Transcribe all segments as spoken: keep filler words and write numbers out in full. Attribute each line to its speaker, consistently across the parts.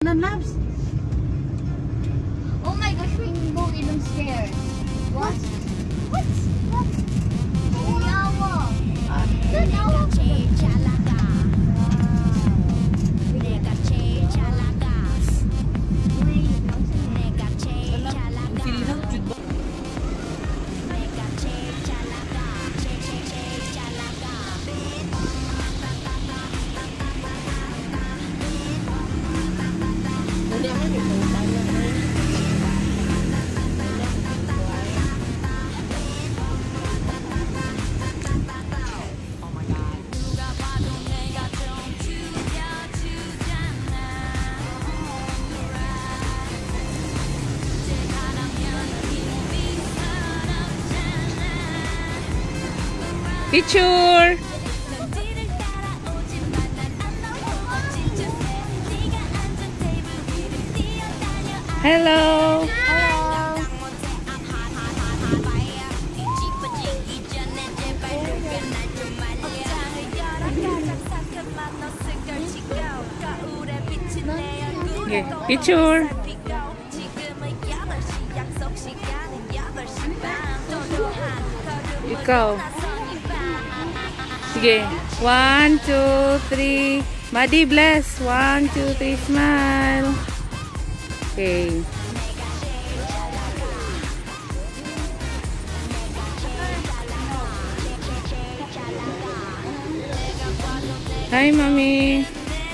Speaker 1: The labs.
Speaker 2: Oh my gosh, rainbow ilum stairs. What? What? What? Yawa. Yawa.
Speaker 1: Picture. Hello. Okay, picture. Ikaw. Sige. One, two, three. Madi bless. One, two, three. Smile. Okay. Hi, mommy.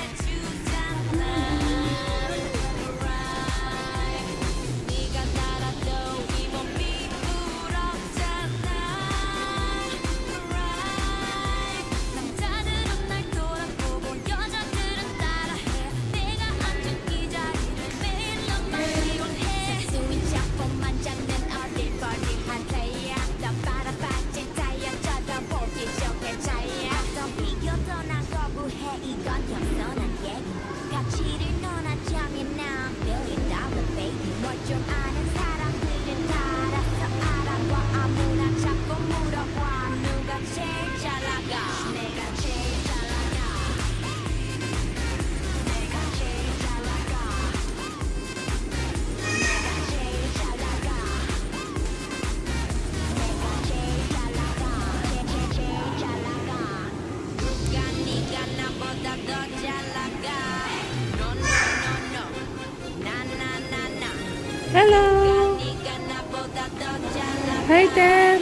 Speaker 1: Hello. Hi, Tem.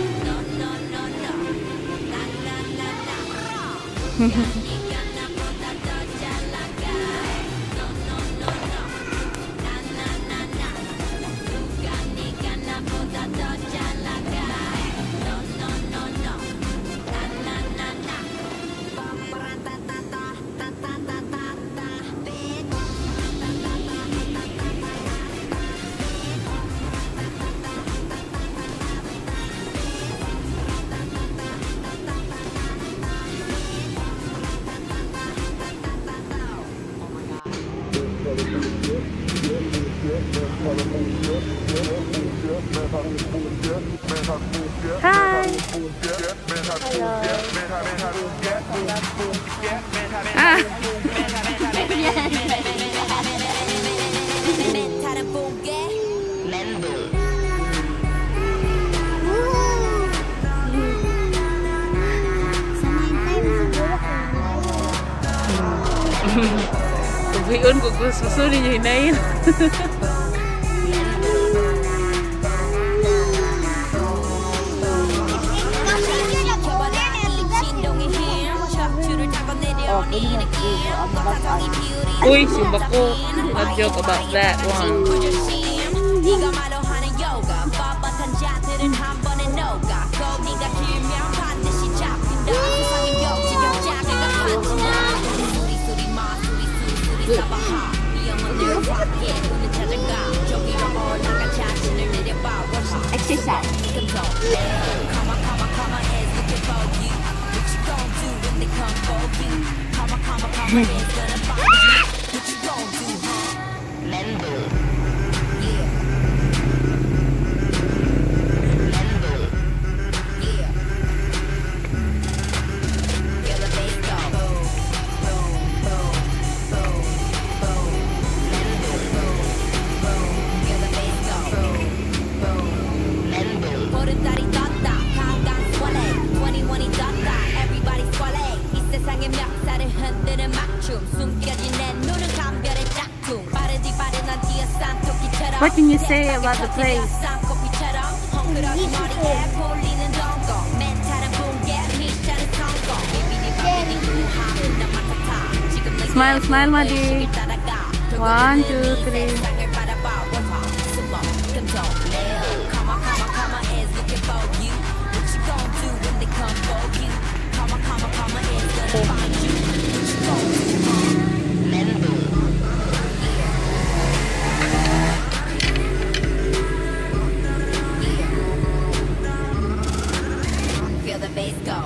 Speaker 1: Hi. Hello. Ah. Viun ko gusto niyo hinayin. Uy, sumbak ko. Nag-joke about that one.
Speaker 2: Exercise.
Speaker 1: What can you say about the place? Smile, smile, Madi. One, two, three.
Speaker 2: Feel the bass go.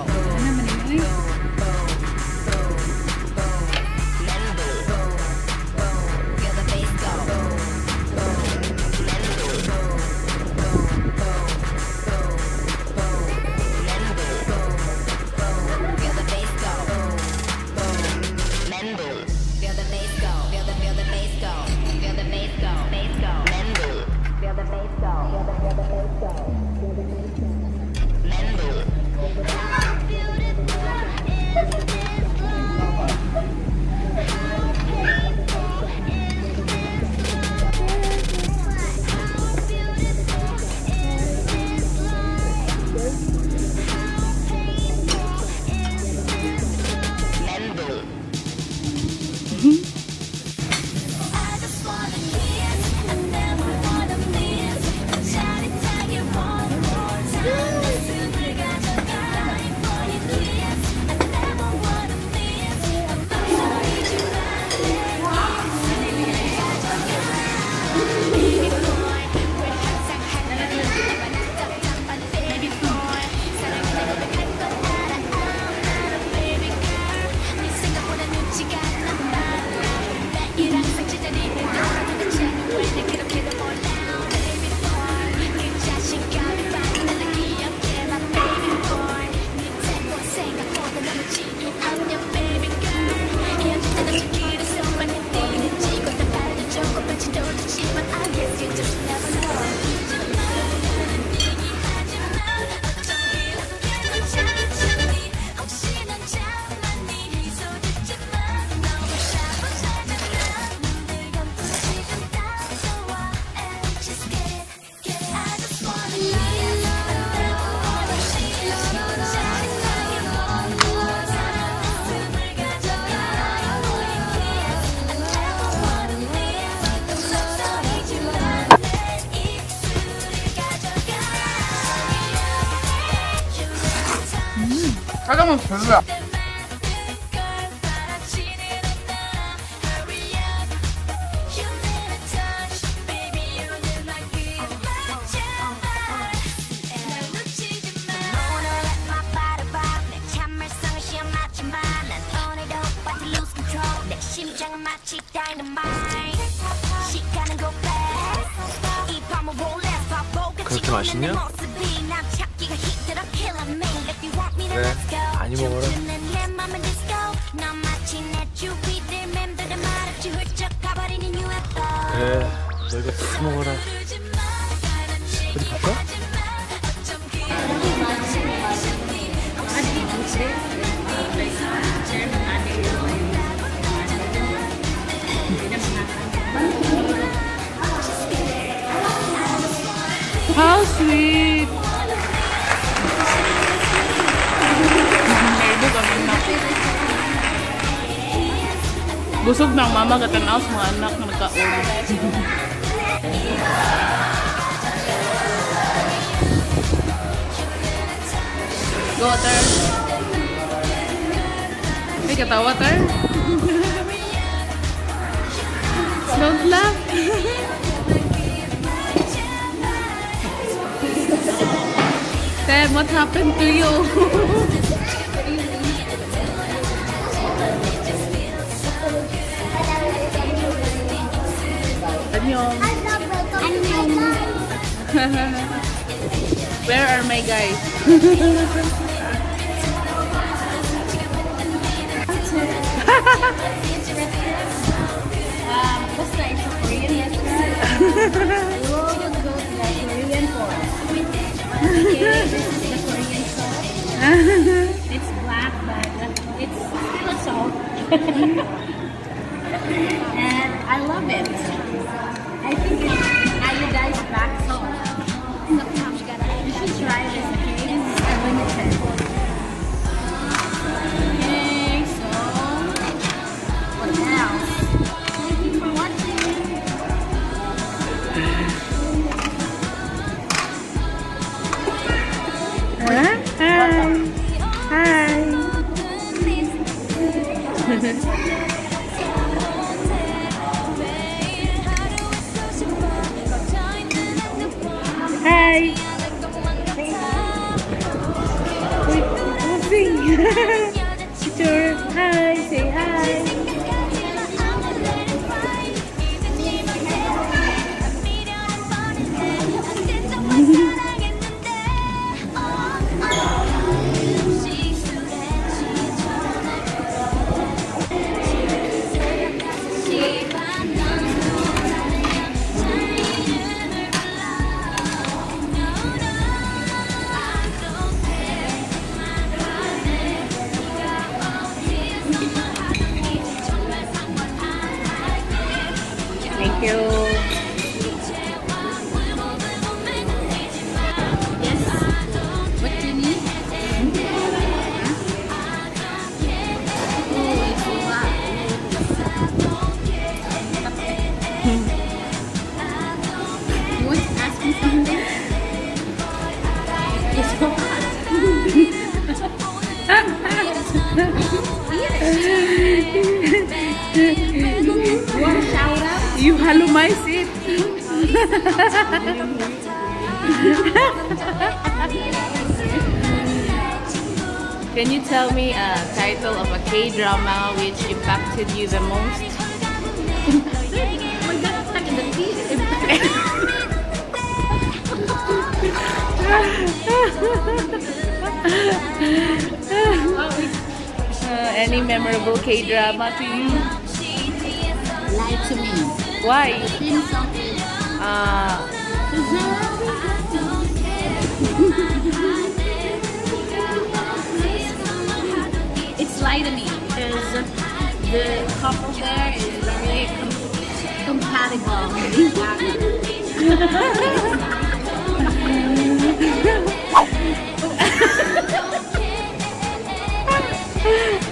Speaker 1: 짜장면 별로야.
Speaker 3: 그렇게 맛있냐? 그래, 많이 먹어라. 그래, 너희가 다 먹어라. 어디 갈까?
Speaker 1: How sweet! Busog ng mama katanaw sa mga anak na nagkaon. Go, Ter. Ay, katawa, Ter. Don't laugh. Ter, what happened to you? Where are my guys?
Speaker 2: um, Basta it's a Korean restaurant. We will go to the Korean forest. Okay, this is the Korean salt. It's black, but it's still a salt. And I love it. I think it's
Speaker 1: Thank you.
Speaker 2: Yes. What do you need? Huh? Oh, it's a lot. You want to ask me something? It's so hot. You want to shout out?
Speaker 1: You hallumize it. Can you tell me a title of a K-drama which impacted you the most?
Speaker 2: We got stuck in the theater.
Speaker 1: Uh, any memorable K-drama to you?
Speaker 2: Lie to me.
Speaker 1: Why?
Speaker 2: Theme song is
Speaker 1: Uh,
Speaker 2: it's Lie to Me because the couple there is very com compatible with each other.